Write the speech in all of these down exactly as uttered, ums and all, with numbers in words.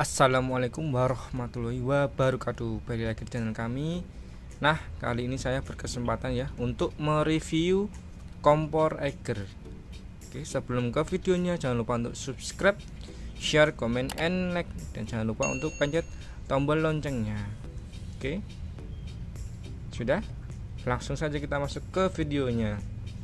Assalamualaikum warahmatullahi wabarakatuh. Balik lagi di channel kami. Nah, kali ini saya berkesempatan ya untuk mereview kompor Eiger. Oke, sebelum ke videonya jangan lupa untuk subscribe, share, comment, and like, dan jangan lupa untuk pencet tombol loncengnya. Oke, sudah? Langsung saja kita masuk ke videonya.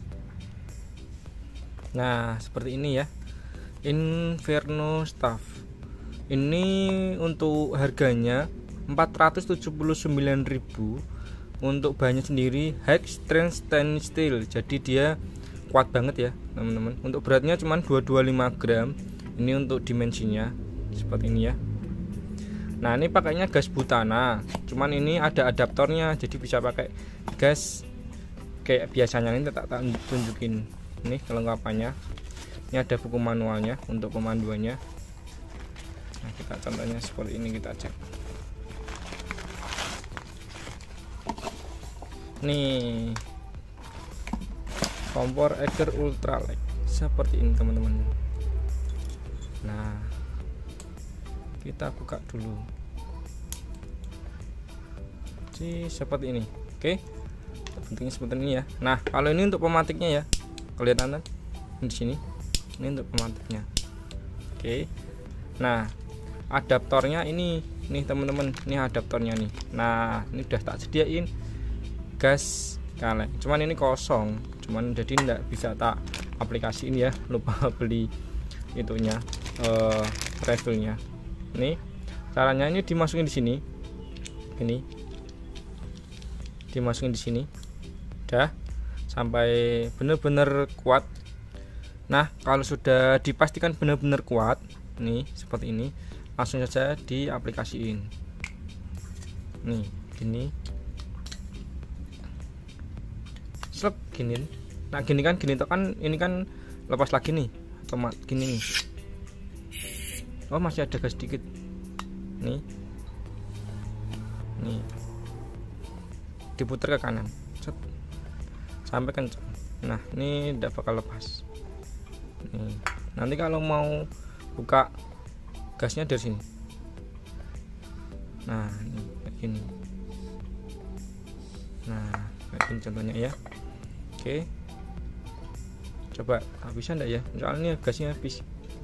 Nah, seperti ini ya, Inferno Staff. Ini untuk harganya empat ratus tujuh puluh sembilan ribu. Untuk bahannya sendiri high strength stainless steel, jadi dia kuat banget ya teman-teman. Untuk beratnya cuma dua ratus dua puluh lima gram. Ini untuk dimensinya seperti ini ya. Nah, ini pakainya gas butana, cuman ini ada adaptornya, jadi bisa pakai gas kayak biasanya. Ini tak tak tunjukin ini kelengkapannya. Ini ada buku manualnya untuk pemanduannya. Nah, kita contohnya seperti ini, kita cek. Nih, kompor Eiger Ultralight seperti ini teman-teman. Nah, kita buka dulu. Sih seperti ini. Oke. Pentingnya seperti ini ya. Nah, kalau ini untuk pematiknya ya. Kelihatan kan? Di sini. Ini untuk pematiknya. Oke. Nah, adaptornya ini nih teman-teman, ini adaptornya nih. Nah, ini udah tak sediain gas kaleng, cuman ini kosong, cuman jadi nggak bisa tak aplikasiin ya, lupa beli itunya uh, refillnya. Nih caranya, ini dimasukin di sini, ini dimasukin di sini, udah sampai bener-bener kuat. Nah, kalau sudah dipastikan benar-benar kuat nih seperti ini, langsung saja diaplikasiin nih gini, slep gini. Nah, gini kan, gini tuh kan, ini kan lepas lagi nih tomat gini nih. Oh, masih ada gas sedikit nih, nih diputar ke kanan, set, sampai kencang. Nah, ini tidak bakal lepas nih. Nanti kalau mau buka gasnya dari sini. Nah, ini kayak gini. Nah, kayak gini contohnya ya. Oke, coba ah, bisa enggak ya? Soalnya gasnya habis.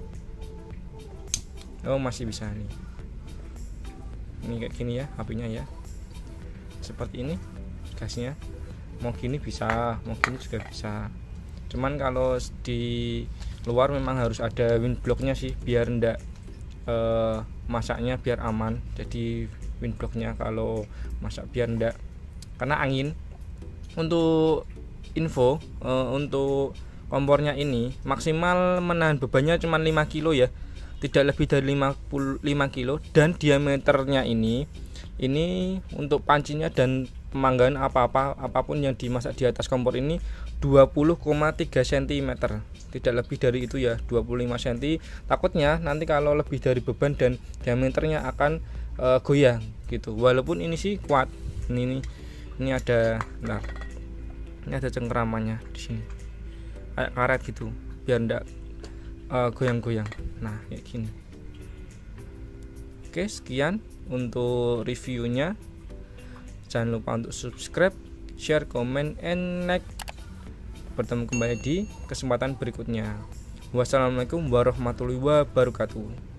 Oh, masih bisa nih. Ini kayak gini ya, apinya ya. Seperti ini gasnya. Mau gini bisa, mau gini juga bisa. Cuman kalau di luar memang harus ada windblocknya sih, biar ndak Uh, masaknya biar aman. Jadi windblocknya kalau masak biar ndak kena angin. Untuk info, uh, untuk kompornya ini maksimal menahan bebannya cuma lima kilo ya, tidak lebih dari lima puluh lima kilo. Dan diameternya ini ini untuk pancinya dan pemanggangan apa-apa apapun yang dimasak di atas kompor ini dua puluh koma tiga sentimeter, tidak lebih dari itu ya, dua puluh lima sentimeter. Takutnya nanti kalau lebih dari beban dan diameternya akan e, goyang gitu. Walaupun ini sih kuat. Ini ini, ini ada, nah, ini ada cengkeramannya di sini, kayak karet gitu, biar ndak e, goyang-goyang. Nah, kayak gini. Oke, sekian untuk reviewnya. Jangan lupa untuk subscribe, share, comment, and like. Bertemu kembali di kesempatan berikutnya. Wassalamualaikum warahmatullahi wabarakatuh.